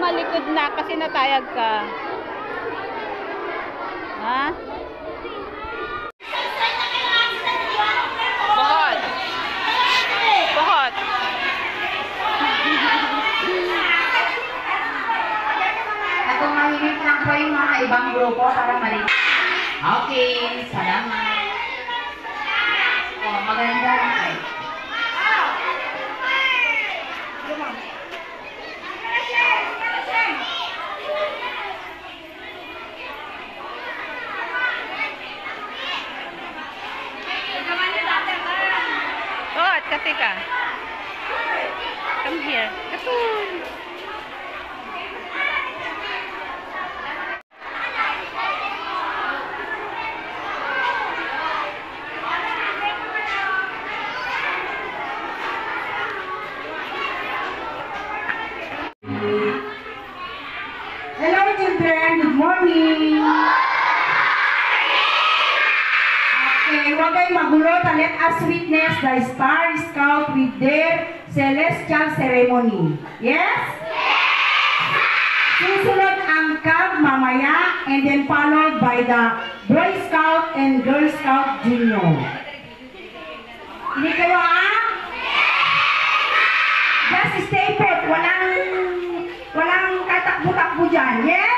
malikod na kasi natayag ka. Ha? Bukod. Bukod. Ako mahinit lang po yung mga ibang grupo para maliit. Okay, salamat. Oh, maganda. Bukod, katika. Come here. Katun. Hello children, good morning. Okay, huwag kayong magulo. Let us witness the Star Scout with their celestial ceremony. Yes? Susunod ang CAB mamaya and then followed by the Boy Scout and Girl Scout Junior. Hindi kayo Just stay put. Walang katakbo-takbo dyan. Yes?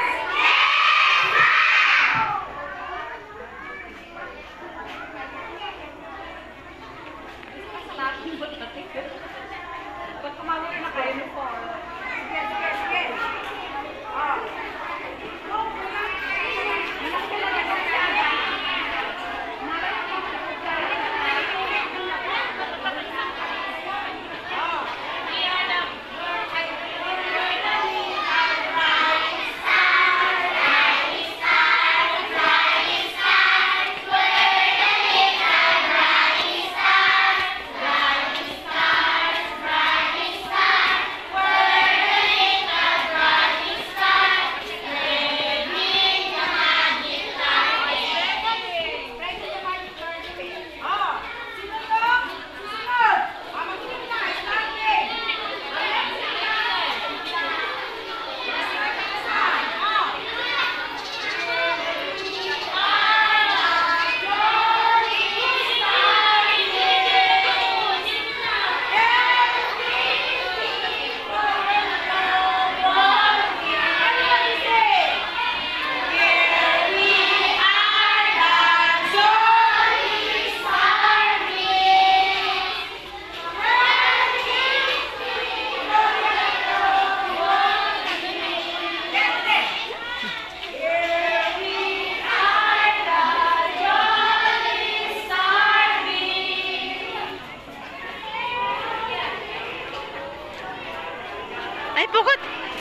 Ay, bukod.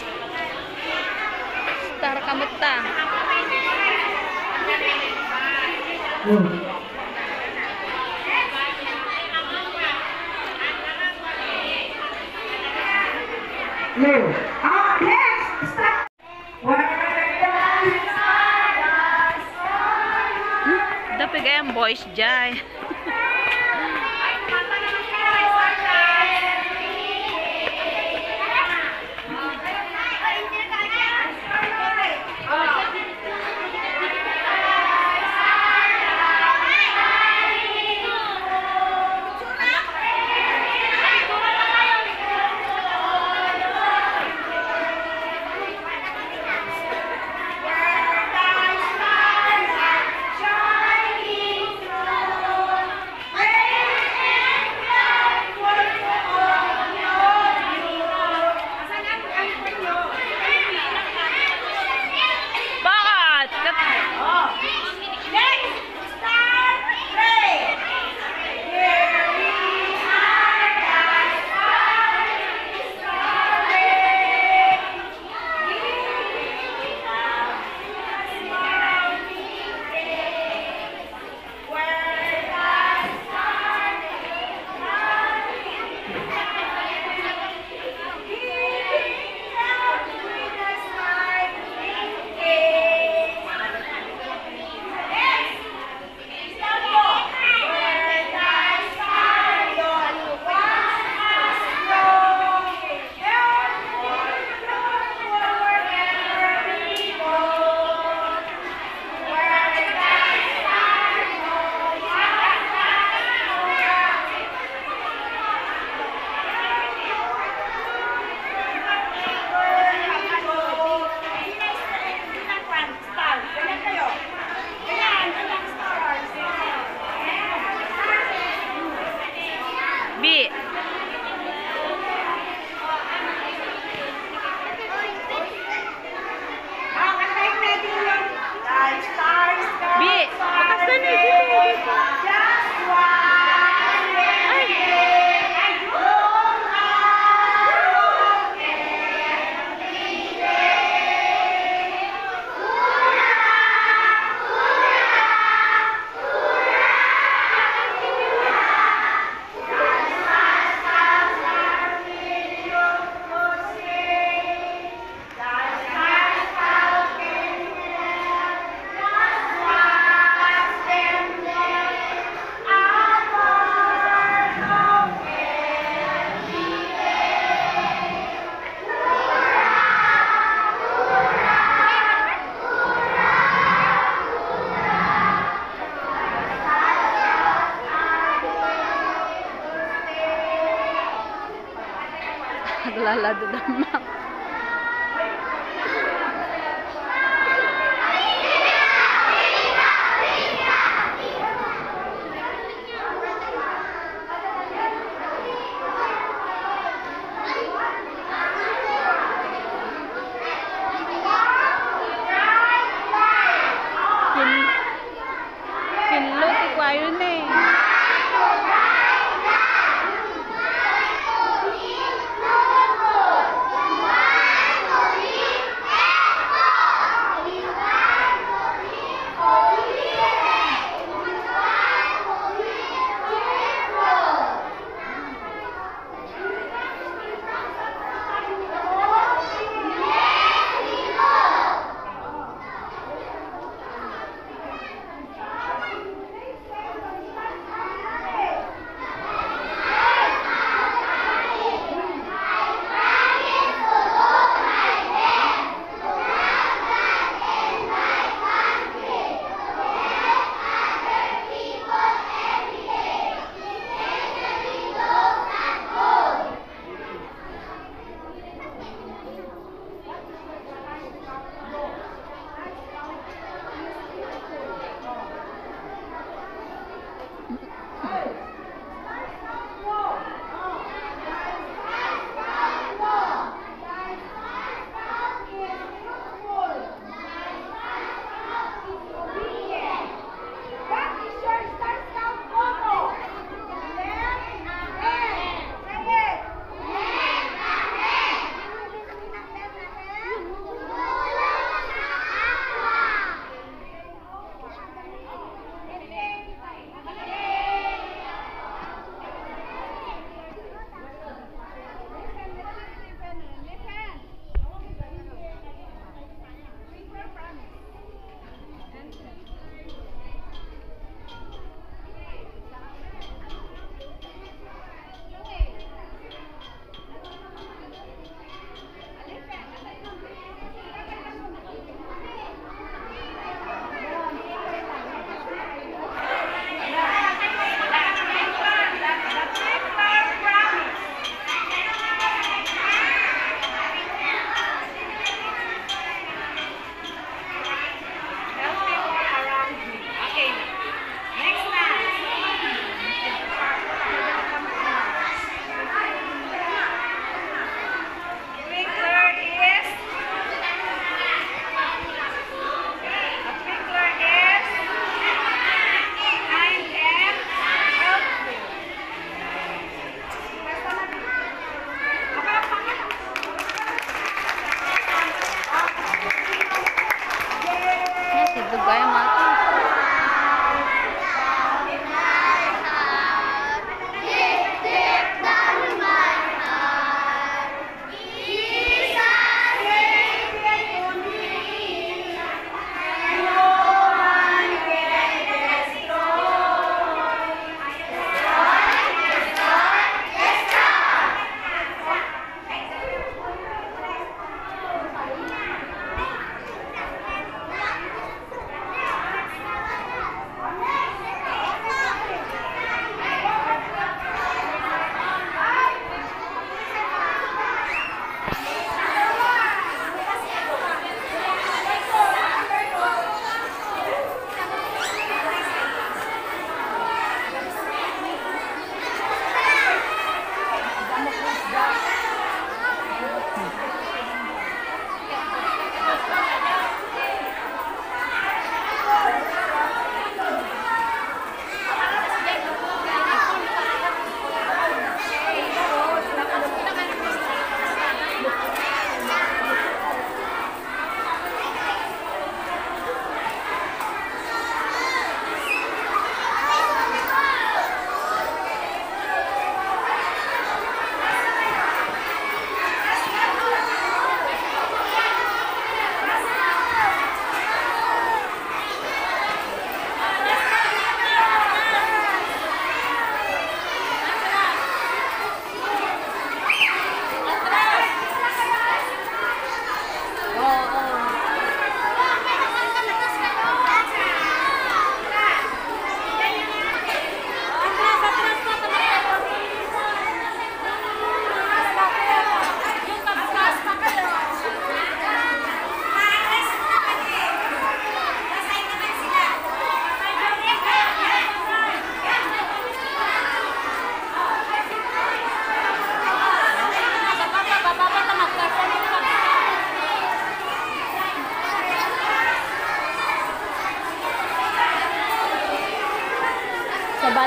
Star kamuta. Next! Start! Dapat kayang boys dyan. B. B. Bakas na na. Dito. Naglalado naman. Kinlo, tikwayo na eh.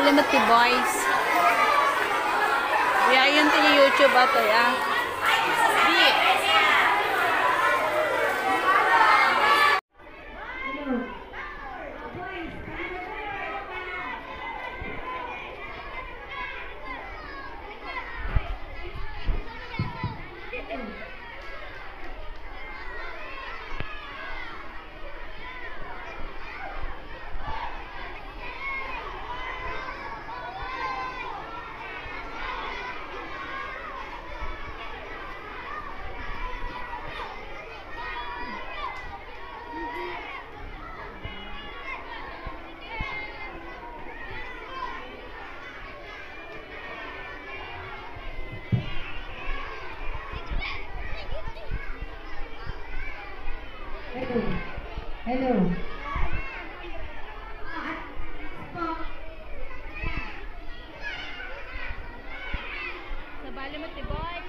Balimati Boys. Biyayan tayo YouTube ato ya. Di. Hello. Sa Balimati Boys.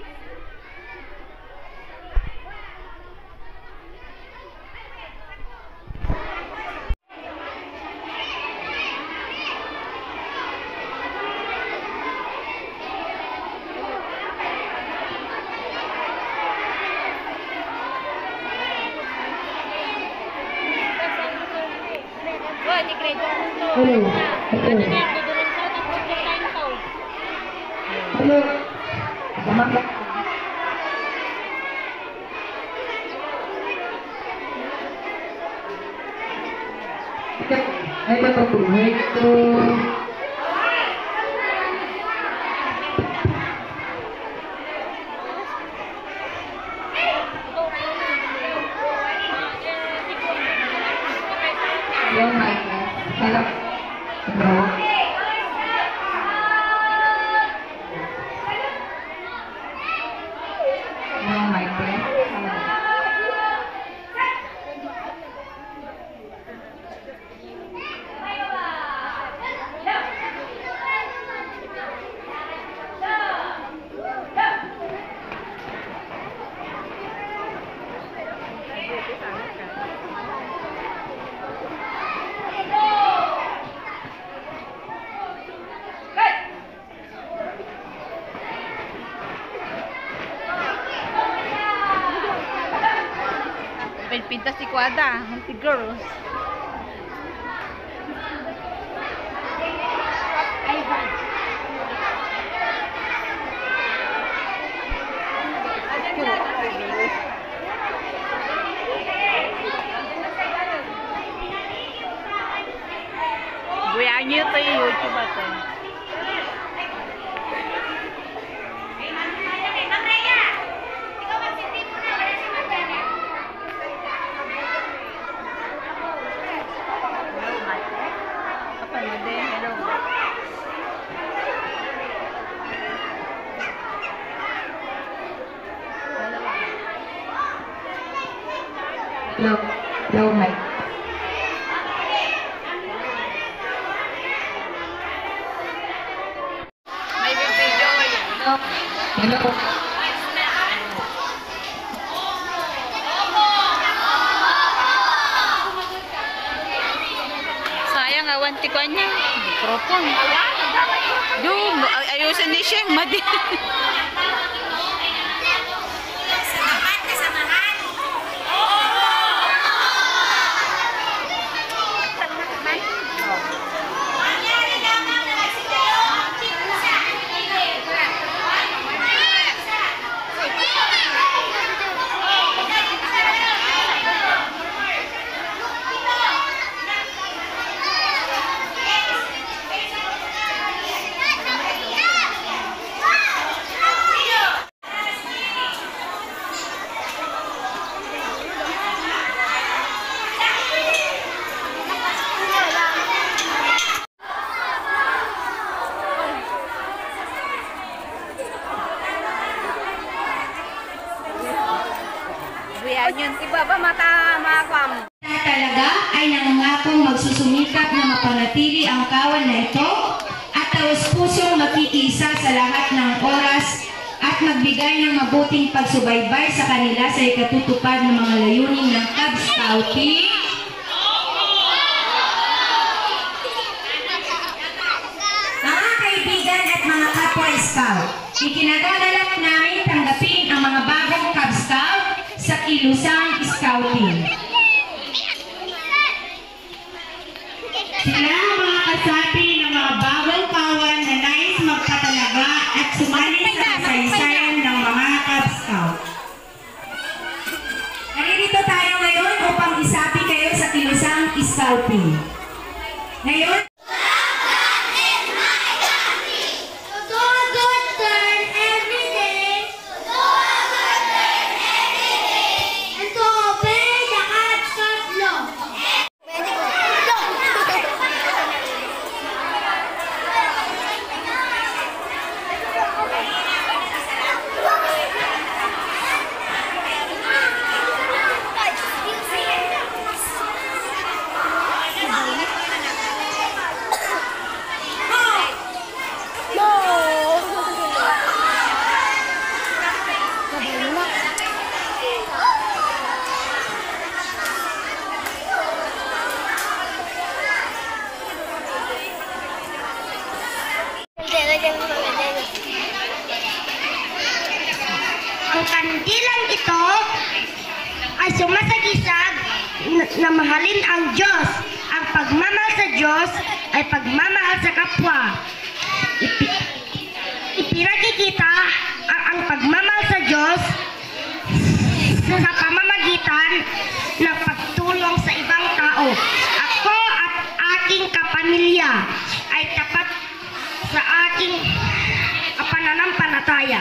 Hello. Hello. Selamat ya. Ayo itu. Hello. Hello. Pintas si Kuada, Monty Girls. Buya nyo ito yung YouTube ato. Hello. Hello, Mike. May video yun. Hello. Sayang, awanti ko niya. Mikrofon. Doon, ayusin ni Sheng, madi. Yun, iba ba makwam? Talaga ay nangangakong magsusumikap na mapanatili ang kawan na ito at taos-pusong makiisa sa lahat ng oras at magbigay ng mabuting pagsubaybay sa kanila sa ikatutupad ng mga layunin ng Cub Scouting. kababayan at mga kapwa Scout. Ikinagagalak namin tanggapin ang mga bagong Cub Scout sa Kilusang Scouting. Sila ang mga kasapi ng mga bagong kawan na nais magpatalaga at sumali sa kasaysayan ng mga Cub Scout. Narito tayo ngayon upang isapi kayo sa Kilusang Scouting. Ngayon, ang kandilang ito ay sumasagisag na mahalin ang Diyos. Ang pagmamahal sa Diyos ay pagmamahal sa kapwa. Ipinakikita ang pagmamahal sa Diyos sa pamamagitan ng pagtulong sa ibang tao. Ako at aking kapamilya ay tapat sa aking pananampalataya.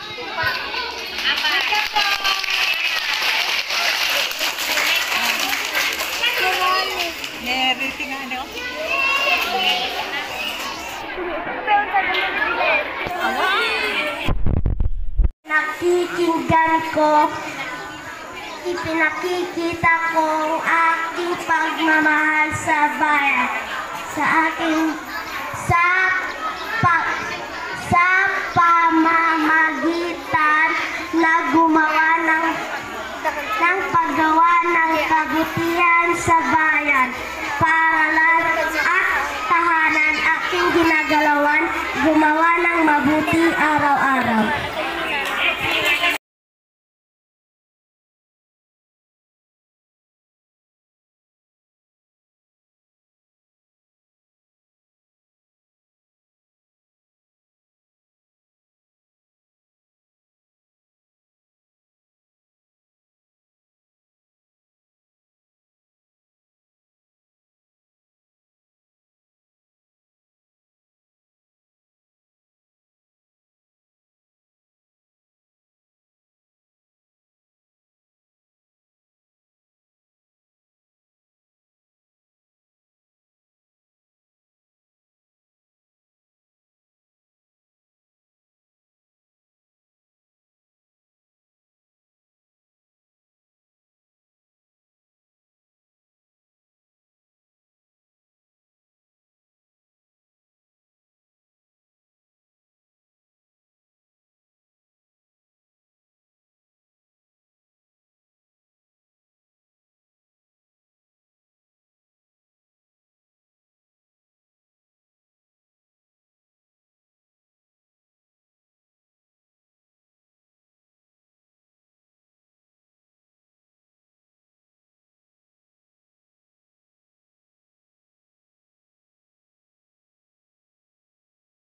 Nakikinggan ko, ipinakikita ko ang aking pagmamahal sa bayan, sa pamamagitan na gumawa ng paggawa ng kabutihan sa bayan, paralan at tahanan. Aking ginagalawan, gumawa ng mabuti araw-araw.